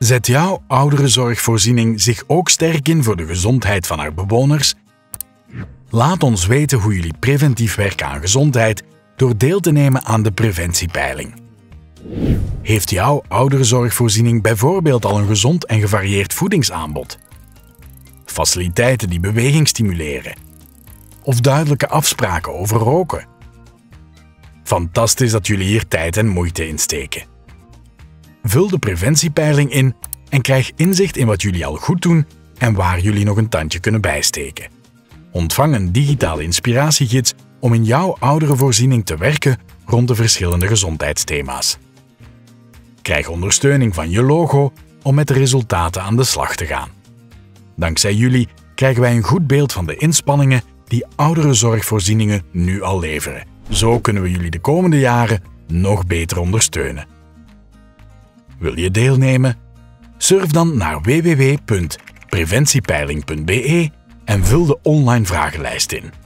Zet jouw ouderenzorgvoorziening zich ook sterk in voor de gezondheid van haar bewoners? Laat ons weten hoe jullie preventief werken aan gezondheid door deel te nemen aan de preventiepeiling. Heeft jouw ouderenzorgvoorziening bijvoorbeeld al een gezond en gevarieerd voedingsaanbod? Faciliteiten die beweging stimuleren? Of duidelijke afspraken over roken? Fantastisch dat jullie hier tijd en moeite in steken. Vul de preventiepeiling in en krijg inzicht in wat jullie al goed doen en waar jullie nog een tandje kunnen bijsteken. Ontvang een digitale inspiratiegids om in jouw ouderenvoorziening te werken rond de verschillende gezondheidsthema's. Krijg ondersteuning van je logo om met de resultaten aan de slag te gaan. Dankzij jullie krijgen wij een goed beeld van de inspanningen die ouderenzorgvoorzieningen nu al leveren. Zo kunnen we jullie de komende jaren nog beter ondersteunen. Wil je deelnemen? Surf dan naar www.preventiepeiling.be en vul de online vragenlijst in.